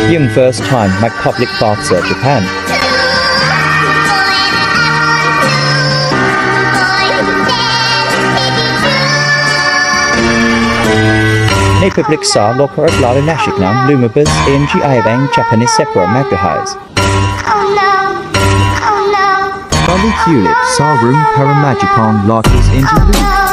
Young first time make public baths Japan. Nei public sa locker blad nashiknam lumabus NG Ivang Japanese separate magahais. Bali Tulip sa room paramagicon lockers NG